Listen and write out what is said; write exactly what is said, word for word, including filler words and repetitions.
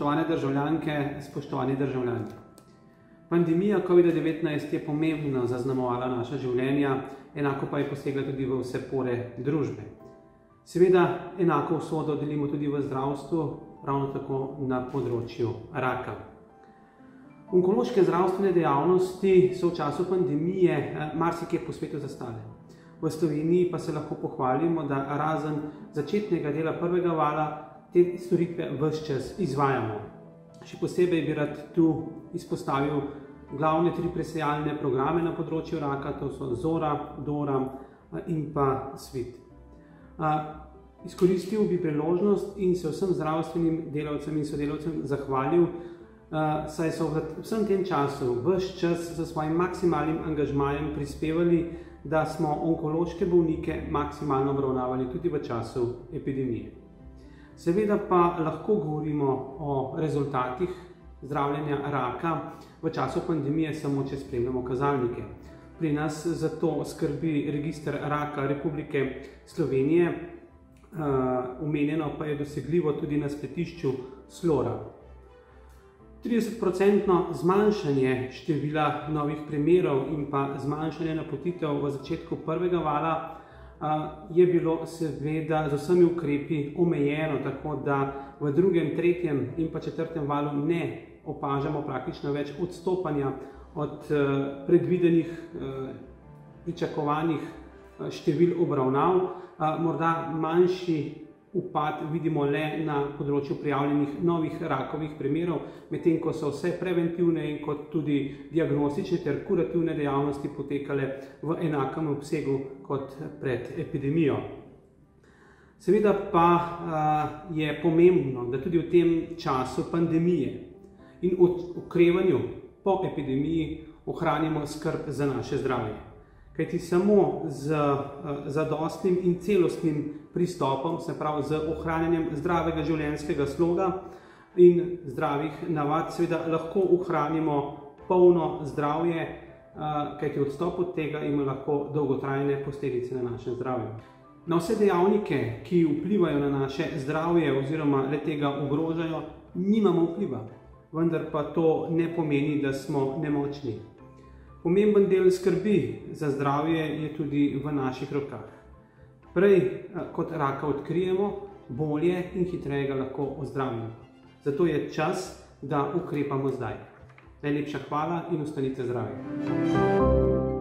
Spoštovane državljanke, spoštovani državljani. Pandemija covid devetnajst je pomembno zaznamovala naša življenja, enako pa je posegla tudi v vse pore družbe. Seveda, enako usodo delimo tudi v zdravstvu, ravno tako na področju raka. Onkološke zdravstvene dejavnosti so v času pandemije marsikje po svetu zastale. V Sloveniji pa se lahko pohvalimo, da razen začetnega dela prvega vala te storitve ves čas izvajamo. Še posebej bi rad tu izpostavil glavne tri presejalne programe na področju raka, to so Zora, Dora in pa Svit. Izkoristil bi priložnost in se vsem zdravstvenim delavcem in sodelavcem zahvalil, saj so v vsem tem času ves čas za svojim maksimalnim angažmajem prispevali, da smo onkološke bolnike maksimalno obravnavali tudi v času epidemije. Seveda pa lahko govorimo o rezultatih zdravljenja raka v času pandemije samo, če spremljamo kazalnike. Pri nas zato skrbi Register raka Republike Slovenije, omenjeno pa je dosegljivo tudi na spletišču Slora. tridesetprocentno zmanjšanje števila novih primerov in pa zmanjšanje napotitev v začetku prvega vala je bilo seveda z vsemi ukrepi omejeno, tako da v drugem, tretjem in pa četrtem valu ne opažamo praktično več odstopanja od predvidenih pričakovanih števil obravnav. Morda manjši upad vidimo le na področju prijavljenih novih rakovih primerov, medtem ko so vse preventivne in kot tudi diagnostične ter kurativne dejavnosti potekale v enakem obsegu kot pred epidemijo. Seveda pa je pomembno, da tudi v tem času pandemije in okrevanju po epidemiji ohranimo skrb za naše zdravje. Kajti samo z zadostnim in celostnim pristopom, se pravi z ohranjanjem zdravega življenjskega sloga in zdravih navad, seveda lahko ohranimo polno zdravje, kajti odstop od tega ima lahko dolgotrajne posledice na naše zdravje. Na vse dejavnike, ki vplivajo na naše zdravje oziroma le tega ogrožajo, nimamo vpliva, vendar pa to ne pomeni, da smo nemočni. Pomemben del skrbi za zdravje je tudi v naših rokah. Prej, kot raka odkrijemo, bolje in hitreje ga lahko ozdravimo. Zato je čas, da ukrepamo zdaj. Najlepša hvala in ostanite zdravi.